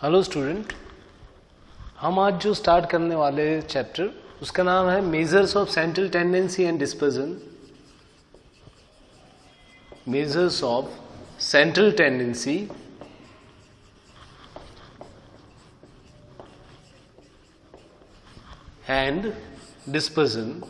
Hello student, हम आज जो स्टार्ट करने वाले चैप्टर उसका नाम है measures of central tendency and dispersion. Measures of central tendency and dispersion.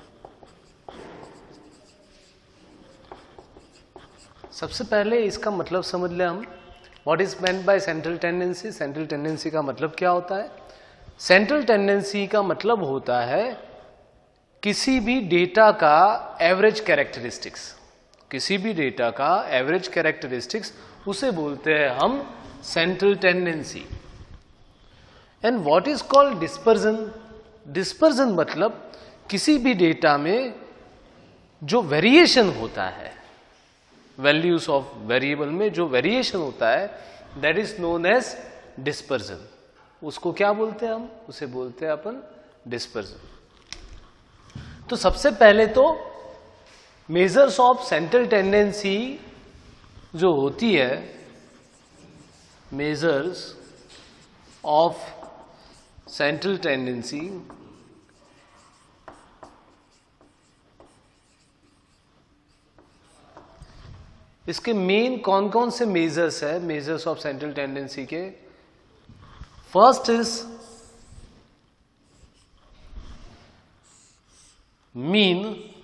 सबसे पहले इसका मतलब समझ ले हम, what is meant by central tendency. Central tendency का मतलब क्या होता है? सेंट्रल टेंडेंसी का मतलब होता है किसी भी डेटा का एवरेज कैरेक्टरिस्टिक्स। किसी भी डेटा का एवरेज कैरेक्टरिस्टिक्स उसे बोलते हैं हम central tendency. And what is called dispersion. Dispersion मतलब किसी भी डेटा में जो वेरिएशन होता है, वैल्यूज ऑफ वेरिएबल में जो वेरिएशन होता है, that is known as dispersion. उसको क्या बोलते हैं हम? उसे बोलते हैं अपन डिस्पर्जन। तो सबसे पहले तो मेजर्स ऑफ सेंट्रल टेंडेंसी जो होती है, मेजर्स ऑफ सेंट्रल टेंडेंसी इसके मेन कौन कौन से मेजर्स है मेजर्स ऑफ सेंट्रल टेंडेंसी के? First is mean,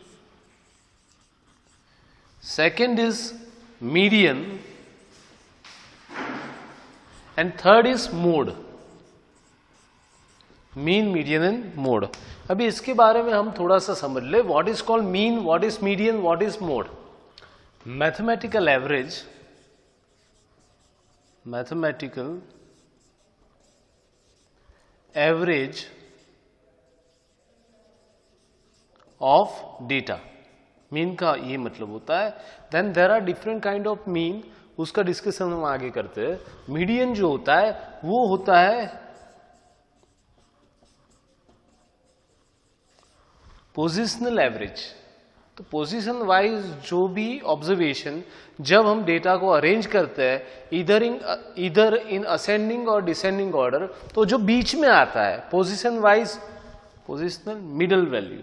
second is median and third is mode. Mean, median and mode. अभी इसके बारे में हम थोड़ा सा समझ ले। What is called mean, what is median, what is mode. Mathematical average, mathematical average of data. Mean का ये मतलब होता है। Then there are different kind of mean, उसका डिस्कशन हम आगे करते हैं। मीडियन जो होता है वो होता है पोजिशनल एवरेज। तो पोजीशन वाइज जो भी ऑब्जर्वेशन जब हम डेटा को अरेंज करते हैं इधर इन असेंडिंग और डिसेंडिंग ऑर्डर, तो जो बीच में आता है position wise, positional middle value,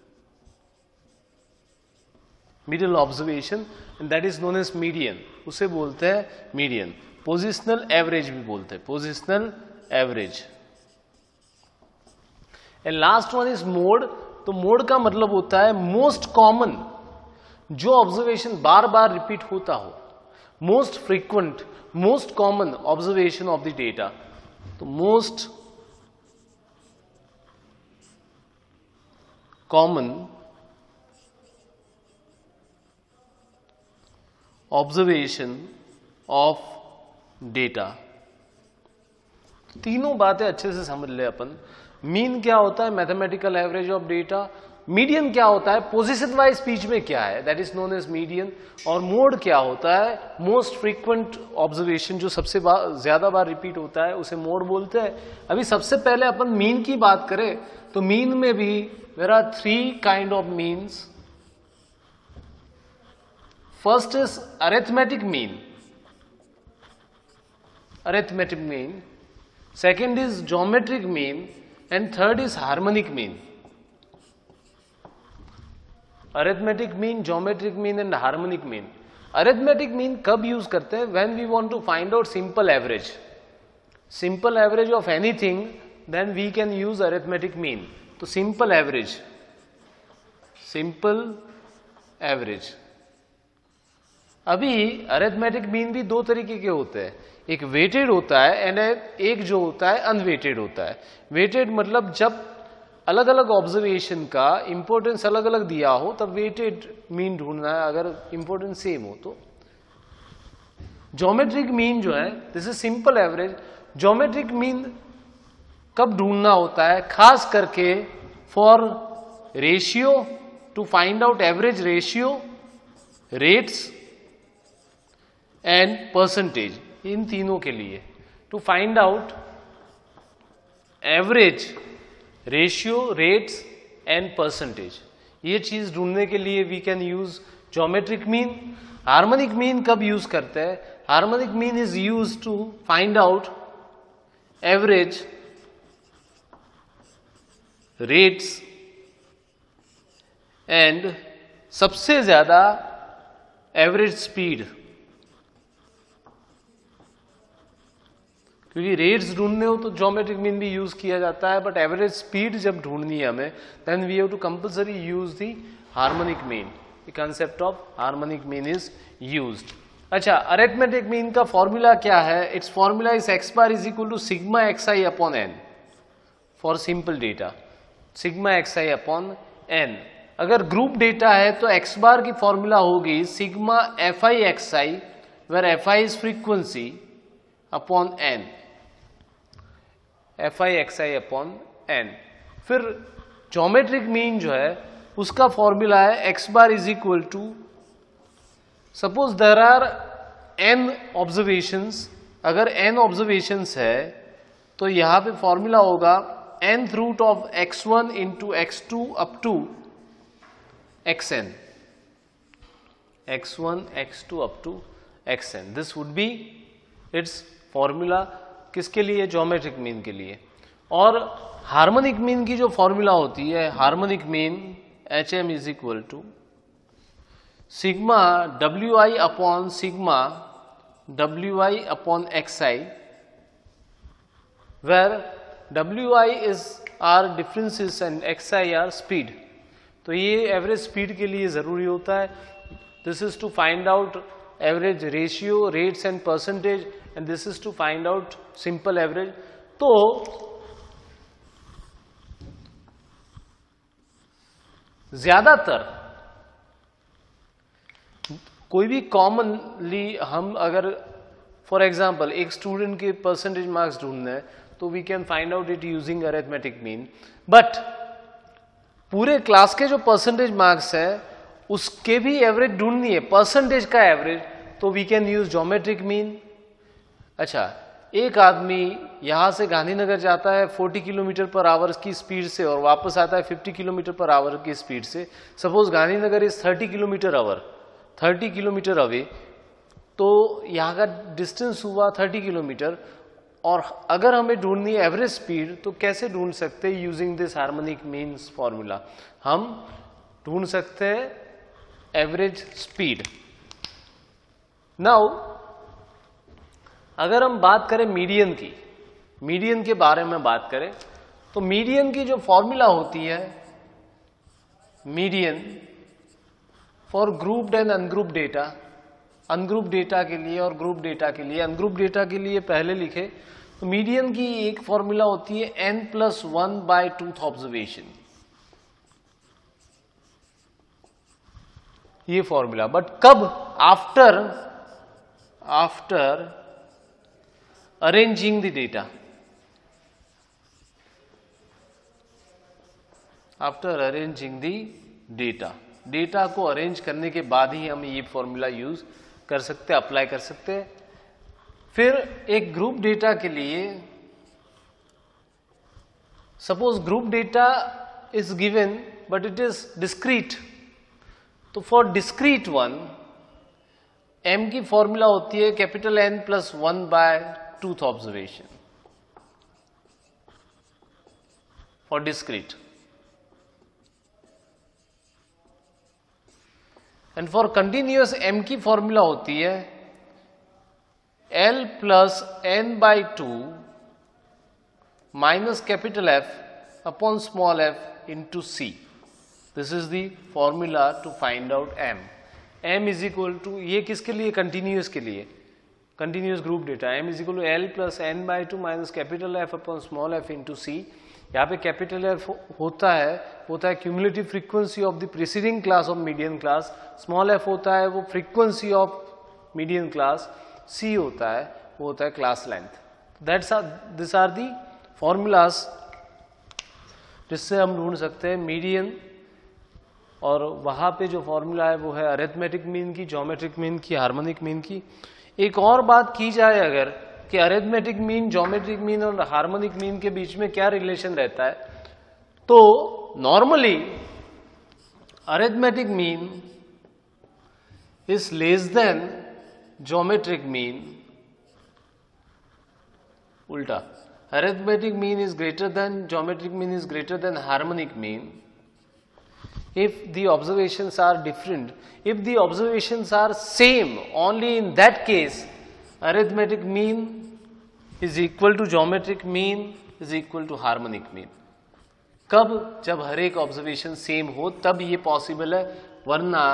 middle observation, that is known as median. उसे बोलते हैं मीडियन। पोजिशनल एवरेज भी बोलते हैं, positional average. And last one is mode. तो मोड का मतलब होता है मोस्ट कॉमन, जो ऑब्जर्वेशन बार बार रिपीट होता हो, most frequent, most common observation of the data. तो most common observation of data. तीनों बातें अच्छे से समझ ले अपन। मीन क्या होता है? Mathematical average of data. Median क्या होता है? पोजीशन वाइज स्पीच में क्या है, that is known as median. और मोड क्या होता है? मोस्ट फ्रीक्वेंट ऑब्जर्वेशन, जो सबसे ज्यादा बार रिपीट होता है, उसे मोड बोलते हैं। अभी सबसे पहले अपन मीन की बात करें तो मीन में भी there are three kind of means. First is arithmetic mean, arithmetic mean. Second is geometric mean and third is harmonic mean. Arithmetic mean, geometric mean and harmonic mean. Arithmetic mean कब use करते हैं? When we want to find out simple average, simple average of anything, then we can use arithmetic mean. तो simple average, simple average. अभी arithmetic mean भी दो तरीके के होते हैं, एक वेटेड होता है एंड एक जो होता है अनवेटेड होता है। वेटेड मतलब जब अलग अलग ऑब्जर्वेशन का इंपॉर्टेंस अलग अलग दिया हो तब वेटेड मीन ढूंढना है, अगर इंपॉर्टेंस सेम हो तो। ज्योमेट्रिक मीन जो है, this is simple average. Geometric mean कब ढूंढना होता है? खास करके for ratio, to find out average ratio, rates and percentage. इन तीनों के लिए to find out average ratio, rates and percentage, ये चीज ढूंढने के लिए we can use geometric mean. Harmonic mean कब यूज करते हैं? Harmonic mean is use to find out average rates and सबसे ज्यादा एवरेज स्पीड, क्योंकि रेट्स ढूंढने हो तो ज्योमेट्रिक मीन भी यूज किया जाता है, बट एवरेज स्पीड जब ढूंढनी है हमें, then we have to compulsory use the harmonic mean. The concept of harmonic mean is used. अच्छा, अरिथमेटिक मीन का फॉर्मूला क्या है? It's formula is x bar is equal to sigma x i upon n for simple data. Sigma x i upon n. अगर group data है तो x bar की formula होगी sigma f i x i, where f i is frequency upon N. F i x i upon n. फिर geometric mean जो है उसका formula है x bar is equal to, suppose there are n observations. अगर n observations है तो यहां पे फॉर्मूला होगा nth root of x1 into x2 up to xn. x1 x2 up to xn. This would be its formula. किसके लिए? Geometric mean के लिए. और हार्मोनिक मीन की जो फॉर्मूला होती है, harmonic mean hm is equal to sigma wi upon sigma wi upon xi, where wi is are differences and xi are speed. तो ये एवरेज स्पीड के लिए जरूरी होता है. This is to find out average ratio, rates and percentage, and this is to find out simple average. तो ज्यादातर कोई भी कॉमनली हम अगर फॉर एग्जांपल एक स्टूडेंट के परसेंटेज मार्क्स ढूंढने हैं तो we can find out it using arithmetic mean. But पूरे क्लास के जो परसेंटेज मार्क्स है उसके भी एवरेज ढूंढनी है, परसेंटेज का एवरेज, तो we can use geometric mean. अच्छा, एक आदमी यहां से गांधीनगर जाता है 40 किलोमीटर पर आवर की स्पीड से और वापस आता है 50 किलोमीटर पर आवर की स्पीड से. Suppose Gandhinagar is 30 kilometre hour, 30 kilometre away, तो यहाँ का डिस्टेंस हुआ 30 किलोमीटर. और अगर हमें ढूंढनी है एवरेज स्पीड तो कैसे ढूंढ सकते हैं? Using this harmonic means formula हम ढूंढ सकते हैं एवरेज स्पीड. नाउ अगर हम बात करें मीडियन की, मीडियन के बारे में बात करें तो मीडियन की जो फॉर्मूला होती है, median for grouped and ungroup data, ungroup data के लिए और ग्रुप डेटा के लिए. अनग्रुप डेटा के लिए पहले लिखे तो मीडियन की एक फॉर्मूला होती है n+1 बाय टूथ ऑब्जर्वेशन, ये फॉर्मूला. बट कब? After arranging the data. After arranging the data, data को अरेंज करने के बाद ही हम ये फॉर्मूला यूज कर सकते हैं, अप्लाई कर सकते हैं. फिर एक ग्रुप डेटा के लिए, suppose group data is given but it is discrete, तो फॉर डिस्क्रीट वन m की फॉर्मूला होती है capital N+1 by tooth observation for discrete. And for continuous m की फॉर्मूला होती है L+n/2 minus capital F upon small f into C. This is the formula to find out m. m is equal to, ये किसके लिए? Continuous के लिए, continuous group data. m is equal to L+n/2 minus capital F upon small f into C. यहाँ पे capital F होता है cumulative frequency of the preceding class of median class. Small f होता है वो frequency of median class. C होता है वो होता है class length. This are the formulas जिससे हम ढूंढ सकते हैं मीडियन. और वहां पे जो फॉर्मूला है वो है अरिथमेटिक मीन की, ज्योमेट्रिक मीन की, हार्मोनिक मीन की. एक और बात की जाए अगर कि अरिथमेटिक मीन, ज्योमेट्रिक मीन और हार्मोनिक मीन के बीच में क्या रिलेशन रहता है, तो normally arithmetic mean is less than geometric mean. उल्टा, arithmetic mean is greater than geometric mean is greater than harmonic mean, if the observations are different, if the observations are same, only in that case arithmetic mean is equal to geometric mean is equal to harmonic mean. कब? जब हर एक observation same हो तब ये possible है, वरना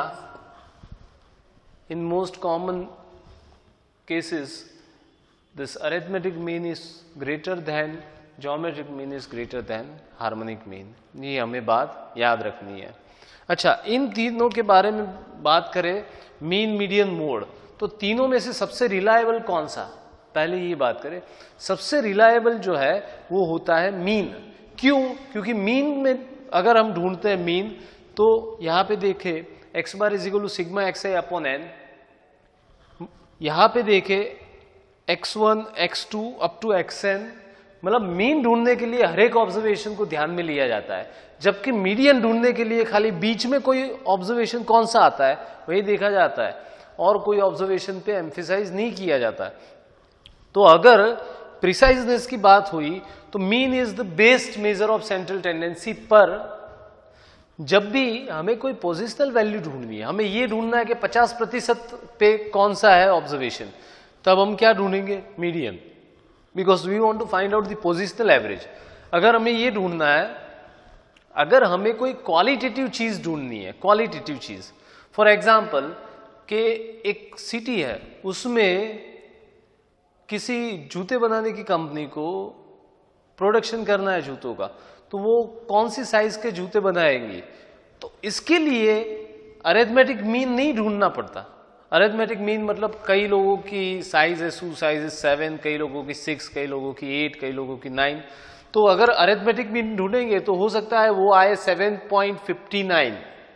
in most common cases this arithmetic mean is greater than geometric mean is greater than harmonic mean. ये हमें बात याद रखनी है. अच्छा, इन तीनों के बारे में बात करें, मीन, मीडियन, मोड, तो तीनों में से सबसे रिलायबल कौन सा? पहले ये बात करें, सबसे रिलायबल जो है वो होता है मीन. क्यों? क्योंकि मीन में अगर हम ढूंढते हैं मीन, तो यहां पे देखें x bar is equal to sigma xi upon n, यहां पे देखें x1 x2 up to xn, मतलब मीन ढूंढने के लिए हर एक ऑब्जर्वेशन को ध्यान में लिया जाता है, जबकि मीडियन ढूंढने के लिए खाली बीच में कोई ऑब्जर्वेशन कौन सा आता है वही देखा जाता है और कोई ऑब्जर्वेशन पे एम्फेसाइज नहीं किया जाता है. तो अगर प्रिसाइजनेस की बात हुई तो mean is the best measure of central tendency. पर जब भी हमें कोई पोजिशनल वैल्यू ढूंढनी है, हमें ये ढूंढना है कि 50% पे कौन सा है ऑब्जर्वेशन, तब हम क्या ढूंढेंगे? Median, because we want to find out the positional average. अगर हमें ये ढूंढना है, अगर हमें कोई क्वालिटेटिव चीज ढूंढनी है, क्वालिटेटिव चीज, फॉर एग्जाम्पल कि एक सिटी है, उसमें किसी जूते बनाने की कंपनी को प्रोडक्शन करना है जूतों का, तो वो कौन सी साइज के जूते बनाएंगी, तो इसके लिए अरिथमेटिक मीन नहीं ढूंढना पड़ता. अरिथमेटिक मीन मतलब कई लोगों की साइज है, शू साइज 7, कई लोगों की 6, कई लोगों की 8, कई लोगों की 9. तो अगर अरिथमेटिक मीन ढूंढेंगे तो हो सकता है वो आए 7.59,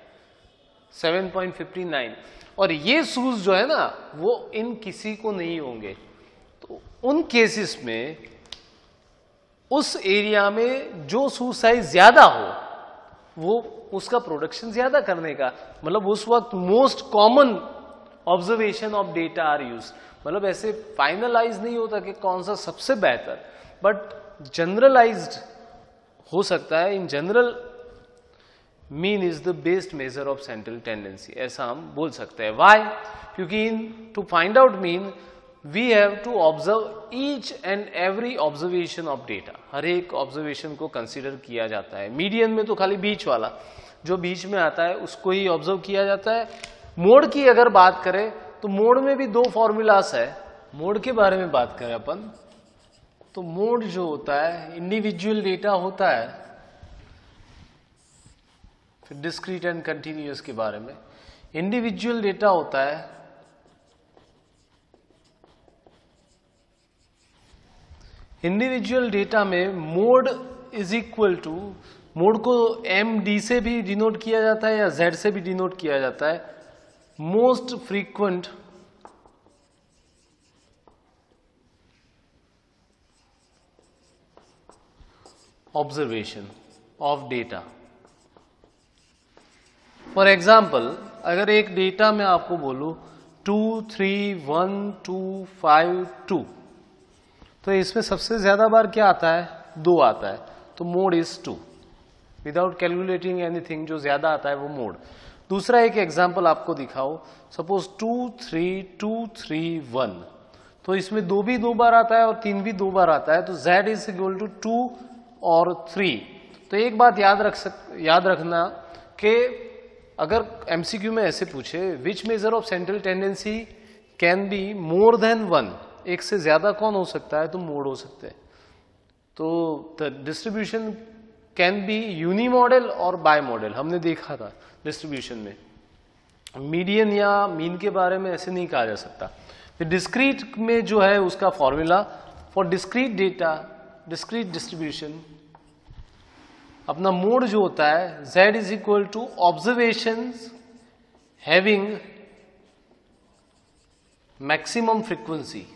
7.59. और ये शूज जो है ना वो इन किसी को नहीं होंगे. तो उन केसेस में उस एरिया में जो शूज साइज ज्यादा हो वो उसका प्रोडक्शन ज्यादा करने का, मतलब उस वक्त most common observation of data are use. मतलब ऐसे फाइनलाइज नहीं होता कि कौन सा सबसे बेहतर, बट जनरलाइज्ड हो सकता है. In general mean is the best measure of central tendency, ऐसा हम बोल सकते हैं. वाई? क्योंकि to find out mean we have to observe each and every observation of data. हर एक ऑब्जर्वेशन को कंसिडर किया जाता है. मीडियन में तो खाली बीच वाला जो बीच में आता है उसको ही ऑब्जर्व किया जाता है. मोड की अगर बात करें तो मोड में भी 2 फॉर्मूलास है. मोड के बारे में बात करें अपन, तो मोड जो होता है इंडिविजुअल डेटा होता है. फिर डिस्क्रीट एंड कंटिन्यूअस के बारे में, इंडिविजुअल डेटा होता है, इंडिविजुअल डेटा में mode is equal to, mode को MD से भी डिनोट किया जाता है या Z से भी डिनोट किया जाता है, most frequent observation of data. For example अगर एक डेटा में आपको बोलूं 2, 3, 1, 2, 5, 2, तो इसमें सबसे ज्यादा बार क्या आता है? 2 आता है, तो mode is 2. Without calculating anything जो ज्यादा आता है वो मोड. दूसरा एक एग्जांपल आपको दिखाओ, सपोज 2, 3, 2, 3, 1, तो इसमें 2 भी 2 बार आता है और 3 भी 2 बार आता है, तो Z इज इक्वल टू 2 और 3. तो एक बात याद रखना कि अगर MCQ में ऐसे पूछे which measure of central tendency can be more than 1, एक से ज्यादा कौन हो सकता है, तो मोड हो सकते हैं. तो the distribution can be unimodal और बाय मॉडल, हमने देखा था डिस्ट्रीब्यूशन में. मीडियन या मीन के बारे में ऐसे नहीं कहा जा सकता. डिस्क्रीट में जो है उसका formula for discrete data, discrete distribution, अपना मोड जो होता है Z is equal to observations having maximum frequency.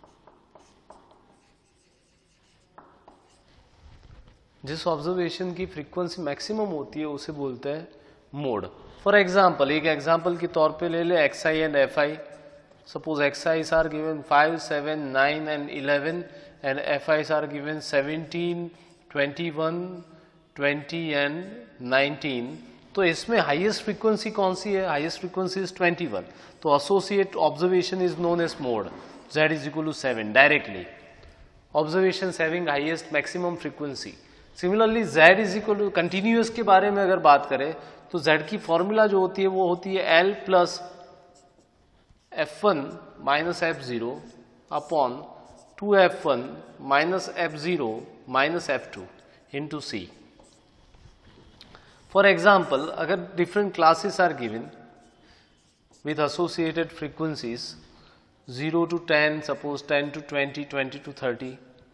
जिस ऑब्जर्वेशन की फ्रीक्वेंसी मैक्सिमम होती है उसे बोलते हैं मोड. फॉर एग्जाम्पल, एक एग्जाम्पल के तौर पे ले ले XI and FI. Suppose XIs are given 5, 7, 9 and 11 and FIs are given 17, 21, 20 and 19. तो इसमें हाईएस्ट फ्रीक्वेंसी कौन सी है? Highest frequency is 21. तो associate observation is known as mode. Z is equal to 7 directly. Observations having highest maximum frequency. Similarly, Z is equal to continuous के बारे में अगर बात करें तो Z की फॉर्मूला जो होती है वो होती है L plus F1 minus F0 upon 2F1 minus F0 minus F2 into C. For example, अगर different classes are given with associated frequencies 0 to 10, suppose 10 to 20, 20 to 30,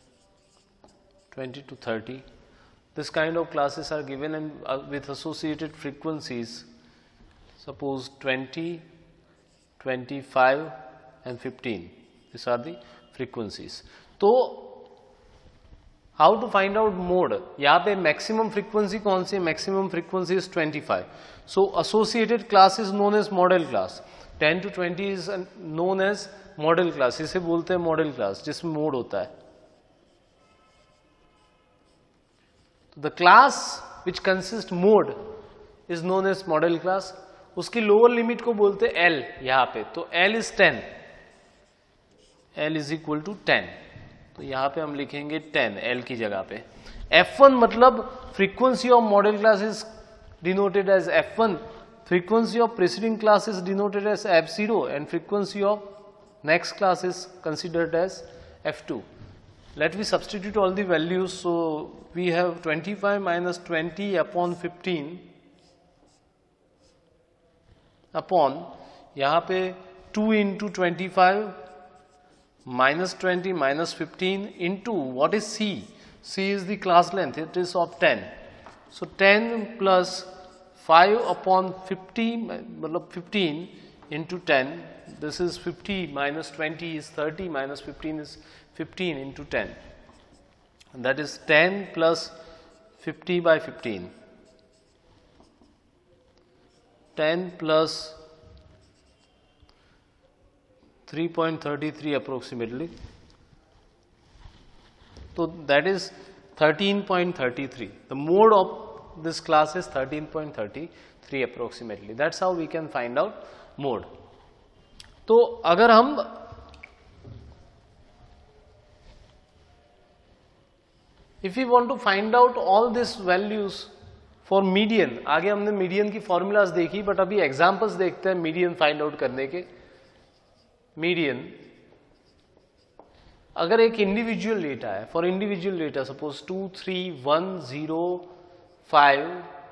20 to 30. This kind of classes are given and with associated frequencies, suppose 20, 25 and 15. These are the frequencies. तो how to find out mode? यहाँ पे maximum frequency कौन सी है? Maximum frequency is 25. So associated class is known as model class. 10 to 20 is known as modal class. इसे बोलते हैं modal class जिसमें मोड होता है. The class which consist mode is known as modal class. उसकी लोअर लिमिट को बोलते हैं एल यहां पे. तो L is 10. L is equal to 10. तो यहां पे हम लिखेंगे 10 एल की जगह पे. F1 मतलब frequency of modal class is denoted as F1. Frequency of preceding class is denoted as F0 and frequency of next class is considered as F2. Let me substitute all the values. So we have 25 minus 20 upon 15 upon यहाँ पे 2 into 25 minus 20 minus 15 into what is C? C is the class length. It is of 10. So 10 plus 5 upon 50 मतलब 15 into 10. This is 50 minus 20 is 30 minus 15 is 15 into 10. And that is 10 plus 50 by 15. 10 plus 3.33 approximately. So that is 13.33. The mode of this class is 13.33 approximately. That's how we can find out mode. तो अगर हम if you want to find out all this values for median, आगे हमने median की formulas देखी but अभी examples देखते हैं मीडियन फाइंड आउट करने के. मीडियन अगर एक इंडिविजुअल डेटा है, for individual data suppose 2, 3, 1, 0, 5,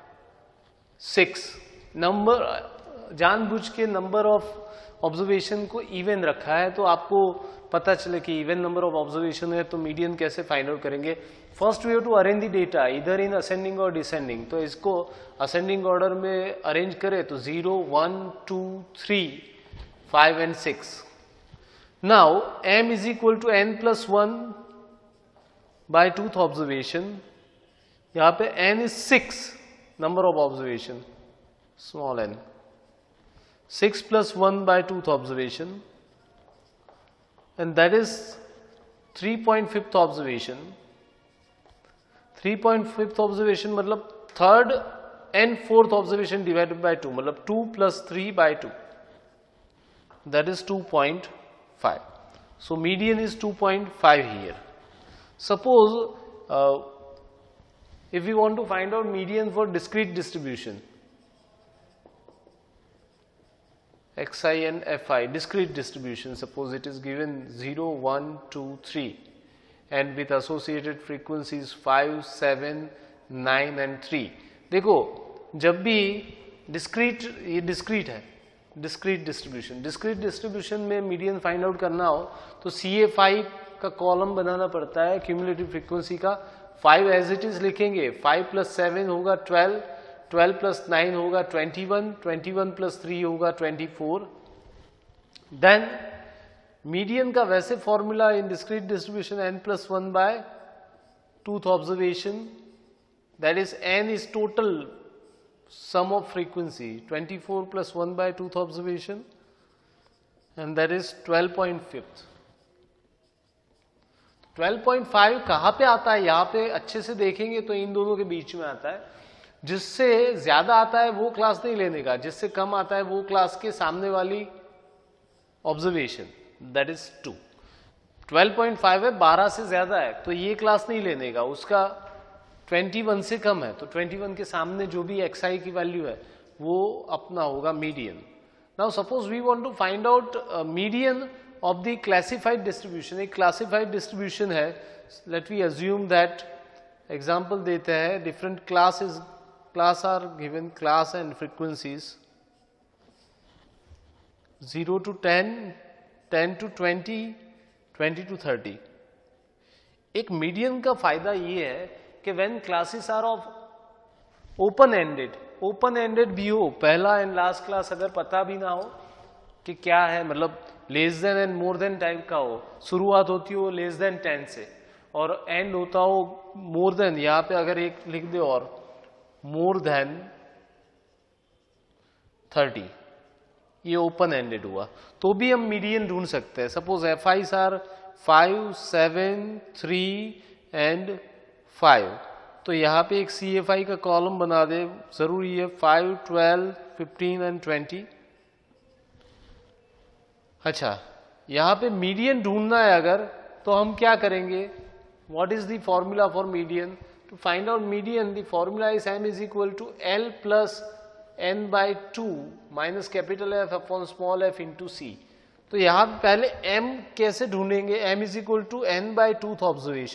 6 number, जानबूझ के नंबर ऑफ ऑब्जर्वेशन को इवन रखा है तो आपको पता चले कि इवन नंबर ऑफ ऑब्जर्वेशन है तो मीडियन कैसे फाइंड आउट करेंगे. First we have to arrange the data इधर इन असेंडिंग और डिसेंडिंग. तो इसको असेंडिंग ऑर्डर में अरेंज करें तो 0, 1, 2, 3, 5 and 6. Now m is equal to n plus 1 by 2th observation. यहाँ पे n is 6 number of observation, small n. 6 plus 1 by 2th observation, and that is 3.5th observation. 3.5th observation मतलब third and fourth observation divided by 2 मतलब 2 plus 3 by 2. That is 2.5. So median is 2.5 here. Suppose if we want to find out median for discrete distribution, xi and fi, discrete distribution, suppose it is given 0, 1, 2, 3 and with associated frequencies 5, 7, 9 and 3. देखो जब भी discrete, ये discrete है, discrete distribution में median find out करना हो तो CA5 का कॉलम बनाना पड़ता है क्यूमुलेटिव फ्रीक्वेंसी का. 5 एज इट इज लिखेंगे, 5 प्लस 7 होगा 12, 12 प्लस 9 होगा 21, 21 प्लस 3 होगा 24. देन मीडियन का वैसे formula in discrete distribution n plus 1 by 2th observation, that is n is total sum of frequency, 24 plus 1 by 2th observation, and that is 12.5. 12.5 कहाँ पे आता है, यहां पे अच्छे से देखेंगे तो इन दोनों के बीच में आता है। जिससे ज्यादा आता है वो क्लास नहीं लेने का, जिससे कम आता है वो क्लास के सामने वाली ऑब्जर्वेशन, दैट इज 2। 12.5 है, 12 से ज्यादा है तो ये क्लास नहीं लेने का, उसका 21 से कम है तो 21 के सामने जो भी xi की वैल्यू है वो अपना होगा median. Now suppose we want to find out median of the classified distribution. एक क्लासिफाइड डिस्ट्रीब्यूशन है, let we assume that, example देते हैं, different classes, class are given, class and frequencies 0 to 10, 10 to 20, 20 to 30। एक median का फायदा ये है कि when classes are of open ended भी हो, पहला एंड लास्ट क्लास अगर पता भी ना हो कि क्या है, मतलब less than and more than type का हो, शुरुआत होती हो लेस देन 10 से और एंड होता हो मोर देन, यहां पे अगर एक लिख दे और मोर देन 30, ये ओपन एंडेड हुआ, तो भी हम मीडियन ढूंढ सकते हैं। सपोज FIs आर 5, 7, 3 एंड 5, तो यहां पे एक CFI का कॉलम बना दे, जरूरी है 5, 12, 15 एंड 20। अच्छा, यहां पे मीडियन ढूंढना है अगर, तो हम क्या करेंगे, what is the formula for median? To find out median the formula is m is equal to L plus n by 2 minus capital F upon small f into C। तो यहां पहले m कैसे ढूंढेंगे, m is equal to n by 2th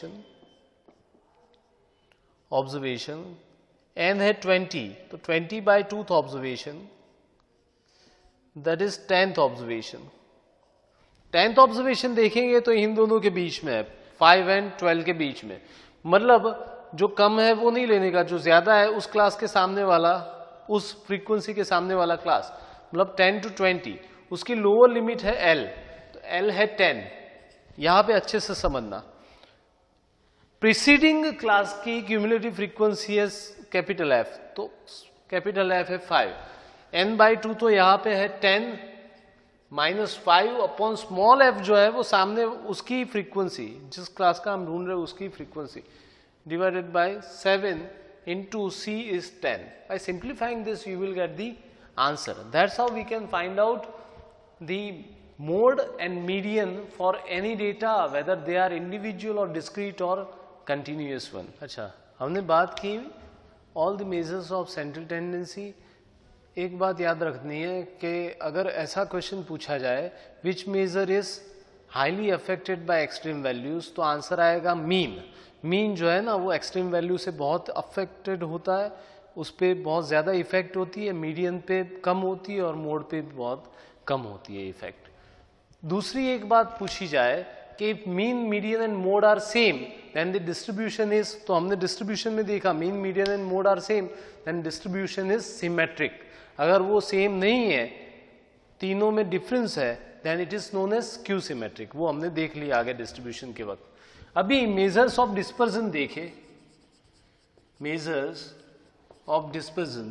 observation, n है 20, तो 20 by 2th observation, that is 10th observation. 10th observation देखेंगे तो इन दोनों के बीच में है, 5 एंड 12 के बीच में, मतलब जो कम है वो नहीं लेने का, जो ज्यादा है उस क्लास के सामने वाला, उस फ्रीक्वेंसी के सामने वाला क्लास, मतलब 10 to 20, उसकी लोअर लिमिट है L, तो L है 10। यहां पे अच्छे से समझना, प्रीसीडिंग क्लास की क्यूमुलेटिव फ्रीक्वेंसी है कैपिटल F, तो कैपिटल F है 5, n बाई 2 तो यहां पे है 10 माइनस 5 अपॉन स्मॉल f जो है वो सामने उसकी फ्रीक्वेंसी, जिस क्लास का हम ढूंढ रहे हैं उसकी frequency, divided by 7 into C is 10. By simplifying this you will get the answer. That's how we can find out the mode and median for any data, whether they are individual or discrete or continuous one. अच्छा, हमने बात की all the measures of central tendency। एक बात याद रखनी है कि अगर ऐसा क्वेश्चन पूछा जाए which measure is highly affected by extreme values, तो आंसर आएगा मीन। मीन जो है ना वो एक्सट्रीम वैल्यू से बहुत अफेक्टेड होता है, उस पर बहुत ज़्यादा इफेक्ट होती है, मीडियन पे कम होती है और मोड पे बहुत कम होती है इफेक्ट। दूसरी एक बात पूछी जाए कि mean median and mode are same then the distribution is, तो हमने डिस्ट्रीब्यूशन में देखा mean median and mode are same then distribution is symmetric. अगर वो सेम नहीं है, तीनों में डिफरेंस है, then it is known as skew symmetric. वो हमने देख लिया आगे डिस्ट्रीब्यूशन के वक्त। अभी मेजर्स ऑफ डिस्पर्जन देखे, मेजर्स ऑफ डिस्पर्जन,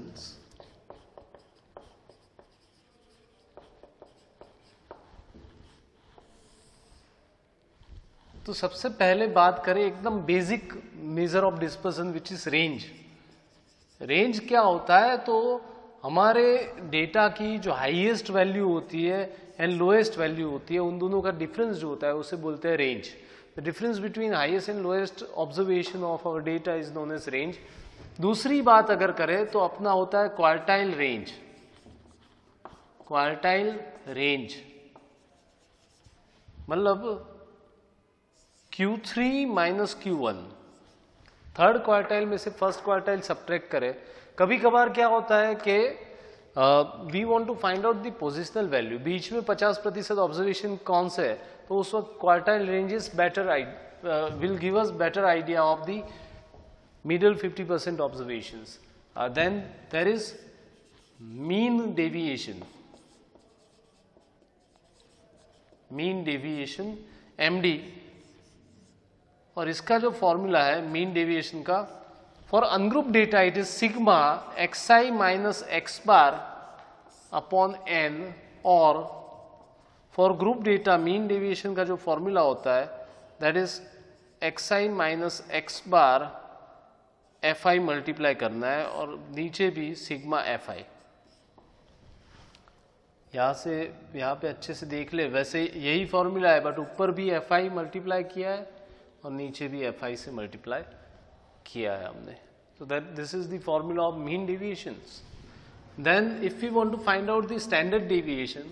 तो सबसे पहले बात करें एकदम basic measure of dispersion which is range. Range क्या होता है, तो हमारे डेटा की जो हाईएस्ट वैल्यू होती है एंड लोएस्ट वैल्यू होती है, उन दोनों का डिफरेंस जो होता है उसे बोलते हैं range. The difference between highest and lowest observation of our data is known as range. दूसरी बात अगर करें तो अपना होता है क्वार्टाइल रेंज। क्वार्टाइल रेंज मतलब Q3 minus Q1, third quartile में से फर्स्ट क्वार्टाइल सब्ट्रैक्ट करें। कभी कभार क्या होता है कि we want to find out the positional value, बीच में 50% ऑब्जर्वेशन कौन से है, तो उस वक्त quartile ranges better will give us better idea of the middle 50% observations. Then there is mean deviation, mean deviation MD, और इसका जो फॉर्मूला है मीन डेविएशन का, for ungroup data it is sigma xi minus x bar upon n, और for group data mean deviation का जो formula होता है that is x i minus x bar f i multiply करना है और नीचे भी सिग्मा एफ आई। यहां से यहां पे अच्छे से देख ले, वैसे यही फॉर्मूला है बट ऊपर भी एफ आई मल्टीप्लाई किया है और नीचे भी एफ आई से मल्टीप्लाई किया है हमने। So that this is the formula of mean deviations. Then if we want to find out the standard deviation,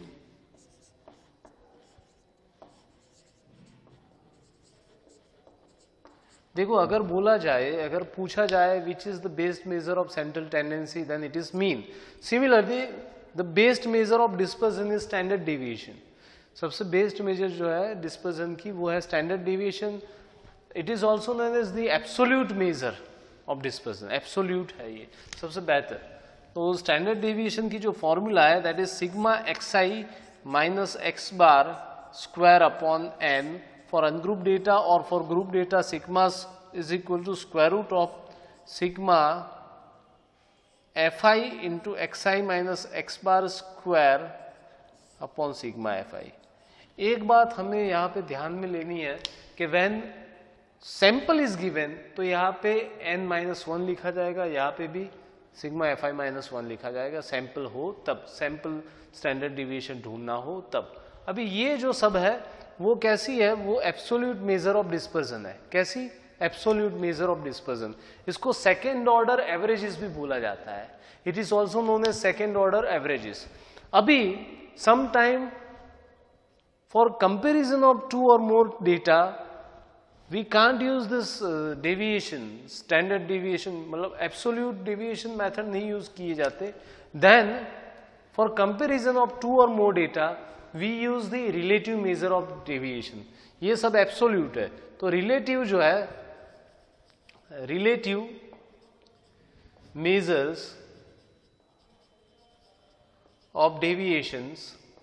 देखो अगर बोला जाए, अगर पूछा जाए which is the best measure of central tendency, then it is mean. Similarly, the best measure of dispersion is standard deviation. सबसे best measure जो है डिस्पर्जन की वो है standard deviation. It is also known as the absolute measure of dispersion. Absolute है ये सबसे बेहतर. तो स्टैंडर्ड डेविएशन की जो फॉर्मूला है that is sigma x i minus x bar square upon n for ungroup data, और for group data sigma is equal to square root of sigma f i into x i minus x bar square upon sigma f i. एक बात हमें यहाँ पे ध्यान में लेनी है कि व्हेन सैंपल इज गिवन तो यहाँ पे n-1 लिखा जाएगा, यहाँ पे भी सिग्मा एफ आई -1 लिखा जाएगा. सैंपल हो तब, सैंपल स्टैंडर्ड डिविएशन ढूंढना हो तब. अभी ये जो सब है वो कैसी है, वो एब्सोल्यूट मेजर ऑफ डिस्पर्जन है. कैसी? Absolute measure of dispersion. इसको सेकेंड ऑर्डर एवरेजेस भी बोला जाता है. It is also known as second order averages. अभी sometime for comparison of two or more data we can't use this deviation, standard deviation, मतलब absolute deviation method नहीं use किए जाते. Then for comparison of two or more data we use the relative measure of deviation. ये सब absolute है. तो relative जो है, relative measures of deviations.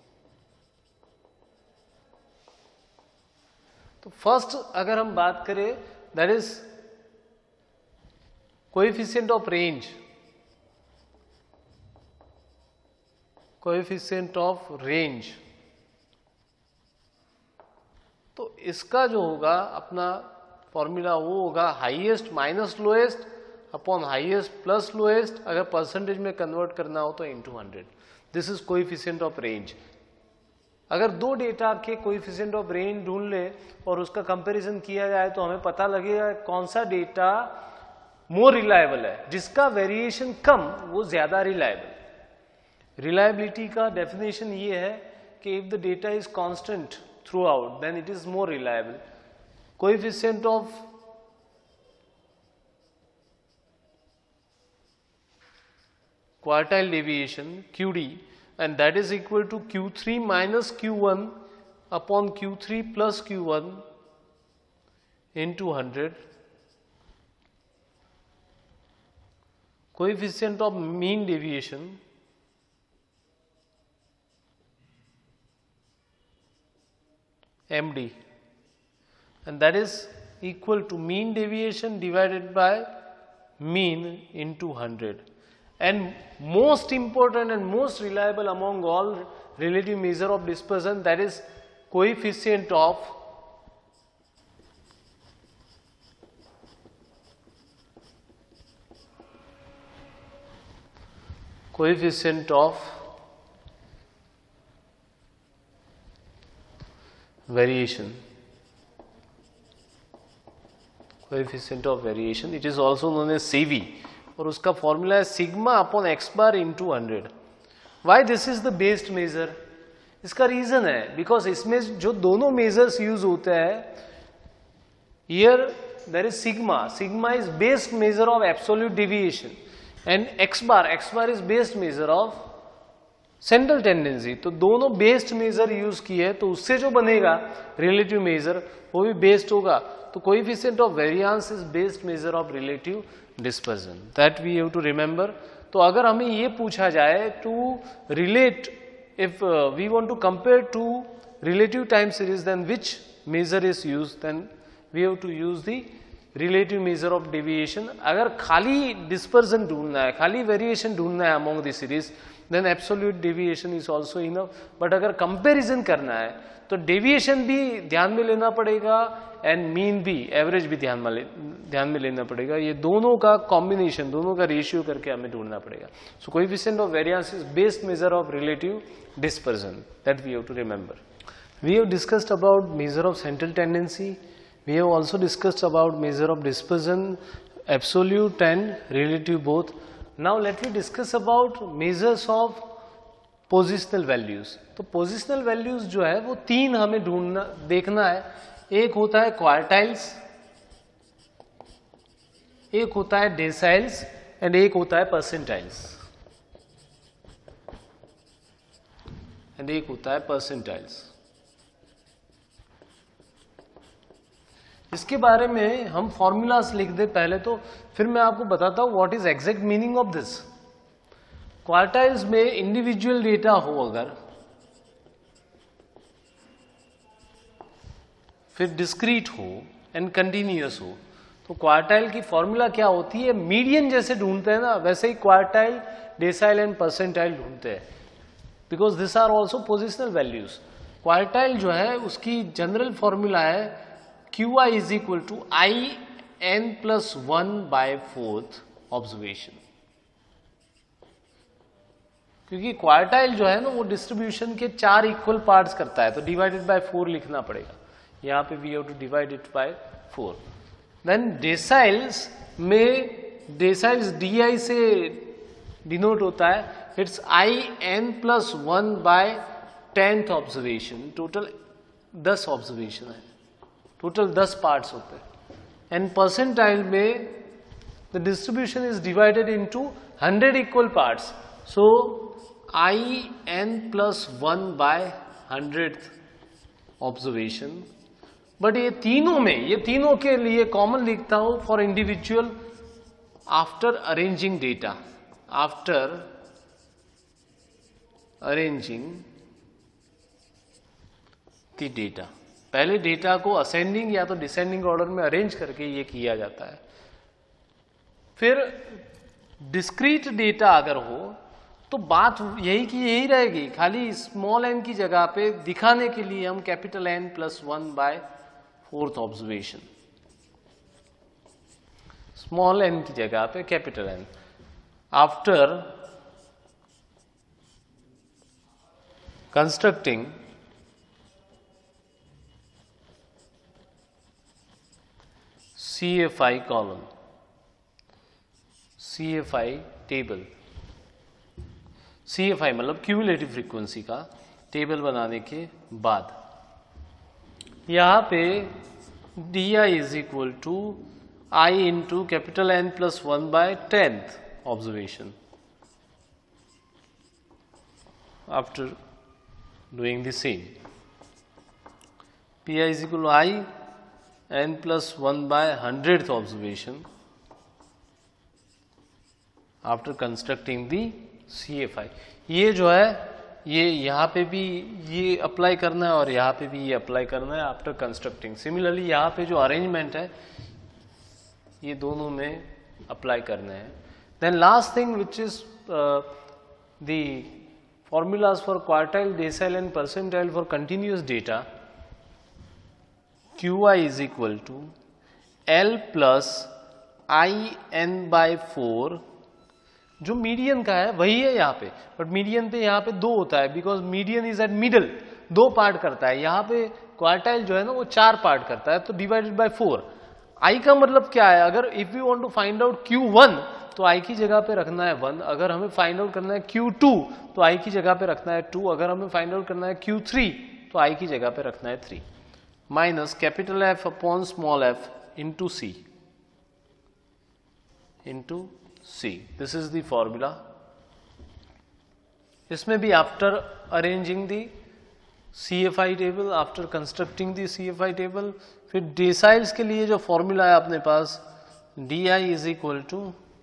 तो फर्स्ट अगर हम बात करें that is coefficient of range. Coefficient of range, तो इसका जो होगा अपना फॉर्मूला वो होगा highest minus lowest upon highest plus lowest. अगर परसेंटेज में कन्वर्ट करना हो तो into 100. This is coefficient of range. अगर दो डेटा के कोएफिशिएंट ऑफ रेंज ढूंढ ले और उसका कंपैरिजन किया जाए तो हमें पता लगेगा कौन सा डेटा मोर रिलायबल है. जिसका वेरिएशन कम वो ज्यादा रिलायबल. रिलायबिलिटी का डेफिनेशन ये है कि if the data is constant throughout then it is more reliable. Coefficient of quartile deviation QD, and that is equal to Q3 minus Q1 upon Q3 plus Q1 into 100. Coefficient of mean deviation MD, and that is equal to mean deviation divided by mean into 100. And most important and most reliable among all relative measure of dispersion, that is coefficient of variation. Coefficient of variation, it is also known as CV. और उसका formula है sigma upon x bar into 100. Why this is the best measure? इसका reason है because इसमें जो दोनों measures use होते हैं, here there is sigma. Sigma is best measure of absolute deviation and x bar is best measure of central tendency. तो दोनों best measure use किए तो उससे जो बनेगा रिलेटिव मेजर वो भी बेस्ट होगा. तो coefficient of variance is best measure of relative dispersion, that we have to remember. तो अगर हमें ये पूछा जाए to relate, if we want to compare two relative time series, then which measure is used? Then we have to use the relative measure of deviation. अगर खाली dispersion ढूंढना है, खाली वेरिएशन ढूंढना है among the series, then absolute deviation is also enough. But अगर comparison करना है तो डेविएशन भी ध्यान में लेना पड़ेगा एंड मीन भी, एवरेज भी ध्यान में लेना पड़ेगा। ये दोनों का कॉम्बिनेशन, दोनों का रेशियो करके हमें ढूंढना पड़ेगा। So coefficient of variance is best measure of relative dispersion, that we have to remember. We have discussed about measure of central tendency. We have also discussed about measure of dispersion, absolute and relative both. Now let me discuss about measures of positional values. तो positional values जो है वो तीन हमें ढूंढना देखना है। एक होता है क्वार्टाइल्स, एक होता है डेसाइल्स एंड एक होता है परसेंटाइल्स, एंड एक होता है परसेंटाइल्स। इसके बारे में हम फॉर्मूलास लिख दे पहले, तो फिर मैं आपको बताता हूं what is exact meaning of this. Quartiles में इंडिविजुअल डेटा हो अगर, फिर डिस्क्रीट हो एंड कंटिन्यूअस हो, तो क्वार्टाइल की फॉर्मूला क्या होती है? मीडियन जैसे ढूंढते हैं ना, वैसे ही क्वार्टाइल, डेसाइल एंड परसेंटाइल ढूंढते हैं, because this are also positional values. Quartile जो है उसकी जनरल फॉर्मूला है QI is equal to IN+1/4 observation. क्योंकि क्वार्टाइल जो है ना वो डिस्ट्रीब्यूशन के 4 इक्वल पार्ट्स करता है, तो डिवाइडेड बाय 4 लिखना पड़ेगा। यहां पे we have to divide it by 4। Then deciles में, डेसाइल्स DI से डिनोट होता है, it's IN+1/10th observation. Total 10 observation है, टोटल 10 पार्ट्स होते हैं। एंड परसेंटाइल में the distribution is divided into 100 equal parts, so IN+1/100th observation. But ये तीनों में, ये तीनों के लिए कॉमन लिखता हूं for individual after arranging data, after arranging the data. पहले डेटा को असेंडिंग या तो डिसेंडिंग ऑर्डर में अरेंज करके ये किया जाता है। फिर डिस्क्रीट डेटा अगर हो तो बात यही की यही रहेगी, खाली स्मॉल n की जगह पे दिखाने के लिए हम capital N+1/4 observation, small n की जगह पे capital N। After constructing CFI column, CFI table, CFI मतलब क्यूमुलेटिव फ्रीक्वेंसी का टेबल बनाने के बाद यहां पे DI is equal to I into capital N+1/10th observation. After doing the same, PI is equal to I N+1/100th observation after constructing the CFI। ये जो है ये यहां पे भी ये अप्लाई करना है और यहां पे भी ये अप्लाई करना है आफ्टर कंस्ट्रक्टिंग। सिमिलरली यहां पे जो अरेंजमेंट है ये दोनों में अप्लाई करना है। Then last thing which is the formulas for quartile, decile and percentile for continuous data. QI is equal to L+IN/4, जो मीडियन का है वही है यहाँ पे, बट मीडियन पे यहाँ पे 2 होता है, because median is at middle, 2 part करता है। यहाँ पे क्वार्टाइल जो है ना वो 4 पार्ट करता है, तो डिवाइडेड बाय 4। I का मतलब क्या है? अगर if you want to find out Q1 तो I की जगह पे रखना है 1, अगर हमें फाइंड आउट करना है Q2 तो I की जगह पे रखना है 2, अगर हमें फाइंड आउट करना है Q3 तो I की जगह पे रखना है 3, minus capital F upon small f into C। This is the formula. इसमें भी after arranging the CFI table, after constructing the CFI table, फिर डेसाइल्स के लिए जो फॉर्मूला है अपने पास, DI is equal to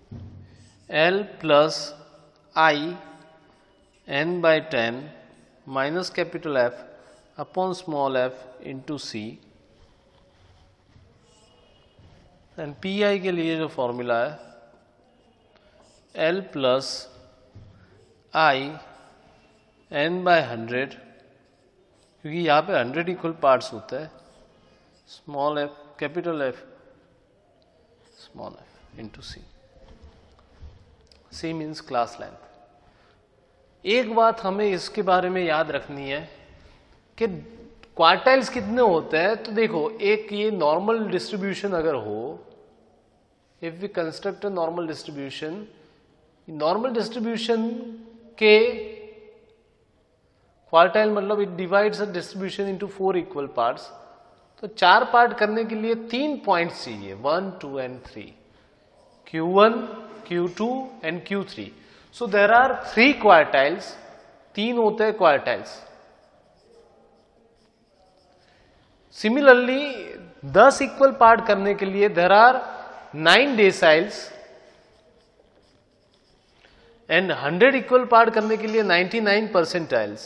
L+IN/10 minus capital F upon small f into C। And P I के लिए जो फॉर्मूला है L plus I n by 100, क्योंकि यहाँ पे 100 इक्वल पार्ट्स होते हैं, small f capital F small f into C. C means class length. एक बात हमें इसके बारे में याद रखनी है कि क्वार्टाइल्स कितने होते हैं। तो देखो, एक ये नॉर्मल डिस्ट्रीब्यूशन अगर हो, if we construct a normal distribution, normal distribution के क्वार्टाइल मतलब it divides a distribution into 4 equal parts. तो 4 पार्ट करने के लिए 3 पॉइंट्स चाहिए, 1, 2 and 3, Q1, Q2 and Q3। So there are 3 quartiles, 3 होते हैं क्वार्टाइल्स। सिमिलरली 10 इक्वल पार्ट करने के लिए there are 9 deciles, and 100 equal part करने के लिए 99 percentiles.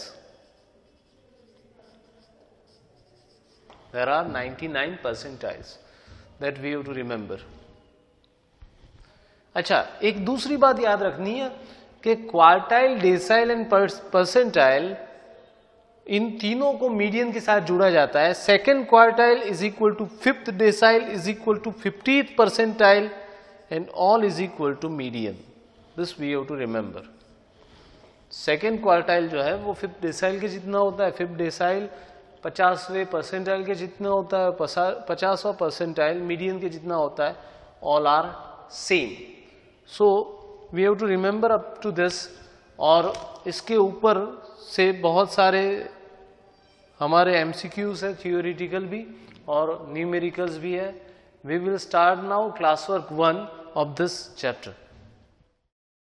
There are 99 percentiles that we have to remember. अच्छा, एक दूसरी बात याद रखनी है कि क्वार्टाइल, डेसाइल एंड परसेंटाइल, इन तीनों को मीडियन के साथ जोड़ा जाता है। Second quartile is equal to 5th decile is equal to 50th percentile and all is equal to median. This we have to remember. Second quartile जो है वो 5th डेसाइल के जितना होता है, 5th डेसाइल 50वें परसेंटाइल के जितना होता है, 50वां परसेंटाइल मीडियन के जितना होता है, all are same. So we have to remember up to this. और इसके ऊपर से बहुत सारे हमारे एमसीक्यूज है, थियोरिटिकल भी और न्यूमेरिकल्स भी है। We will start now class work 1 of this chapter.